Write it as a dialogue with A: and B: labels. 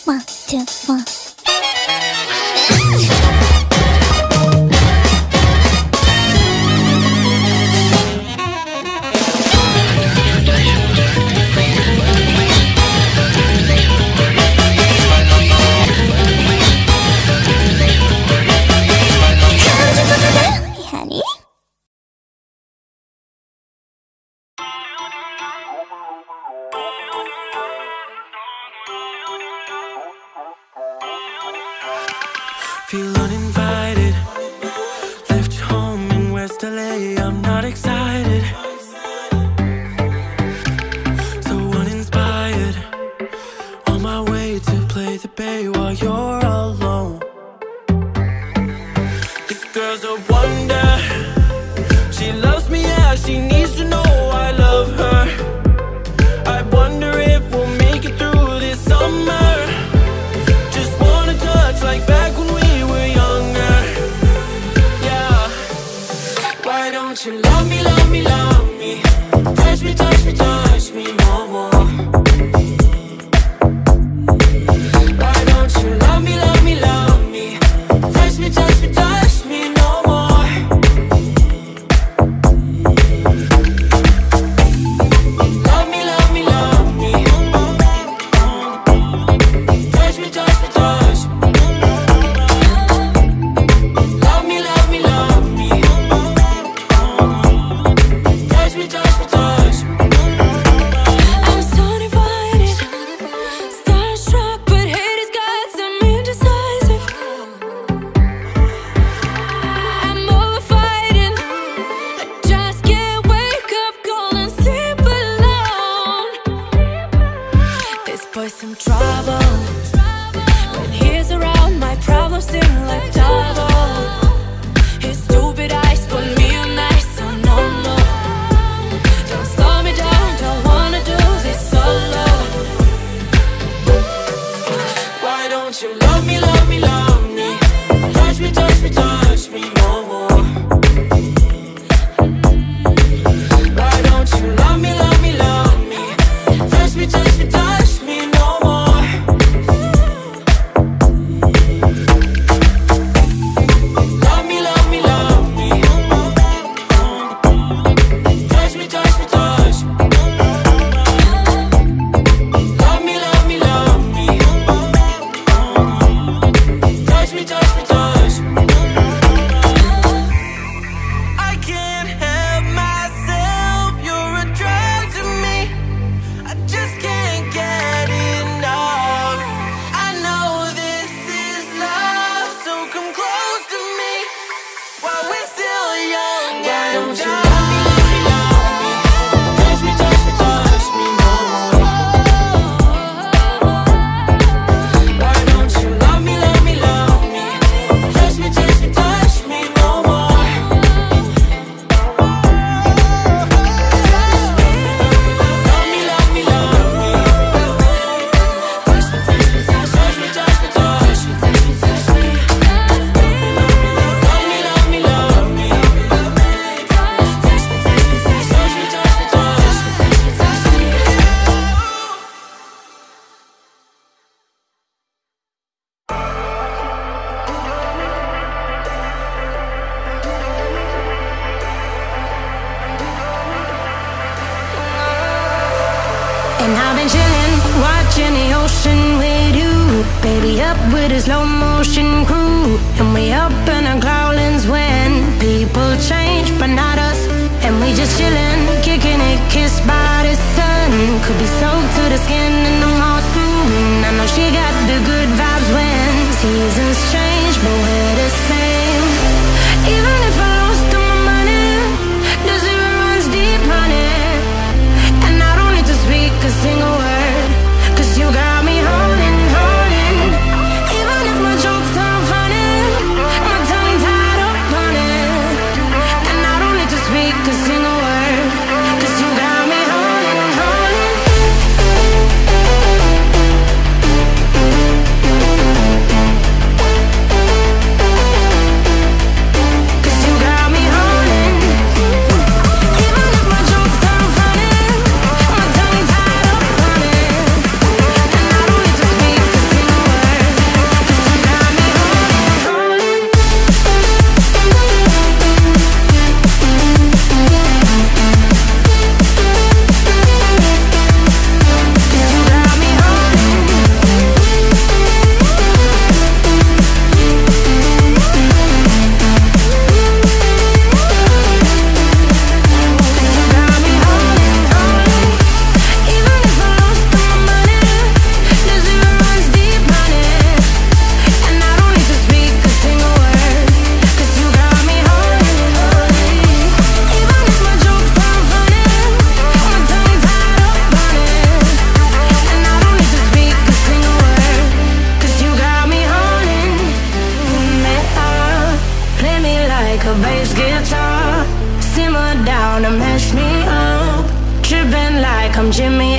A: 1, 2, 1. Honey?
B: Feel uninvited. Left home in West LA. I'm not excited. So uninspired. On my way to play the bay while you're alone. This girl's a wonder. She loves me, yeah, she needs to know I love her. I wonder if we'll make it through this summer. Just wanna touch like back when we were younger. Yeah. Why don't you love me, love me, love me? Touch me, touch me, touch me no more. Why don't you love me, love me, love me? Touch me, touch me, touch me no more. Love me, love me, love me. Touch me, touch me, touch me. Love me, love me, love me. Touch me, touch me, touch me.
C: I'm so divided, starstruck, but hate has got some indecisive. I'm over fighting, I just can't wake up cold and sleep alone. This boy's some trouble. When he's around, my problems seem like double. His stupid eyes put me on ice, so no, no. Don't slow me down, don't wanna do this solo.
B: Why don't you love me, love me, love me? Touch me, touch me, touch me no more. Why don't you love me, love me, love me? Touch me, touch me, touch me no more. Love me, love me, love me. Touch me, touch me, touch me. Love me, love me, love me. Touch me, touch me, touch me. I can't help myself, you're a drug to me. I just can't get enough. I know this is love, so come close to me while we're still young. Why don't you love me, love me, love me? Touch me, touch me, touch me no more. Why don't you love me, love me, love me? Touch me, touch me, touch me no more. Love me, love me, love me. Touch me, touch me, touch me, touch me, touch me, touch me, touch me. Love me, love me, love me. Touch me, touch me, touch me, touch me, touch me, touch me, touch me, touch me.
C: And I've been chillin', watching the ocean with you. Baby, up with a slow motion crew. And we up in our growlings when people change, but not us. And we just chillin', kicking it, kissed by the sun. Could be soaked to the skin in the mall soon. I know she got the good vibes when seasons change, but we're the same. Even if I lost all my money, the zero runs deep, honey. And I don't need to speak a single word, 'cause you got me holding, holding. Even if my jokes aren't funny, my tongue tied up on it. And I don't need to speak a single word, 'cause you got me holding, holding. Jimmy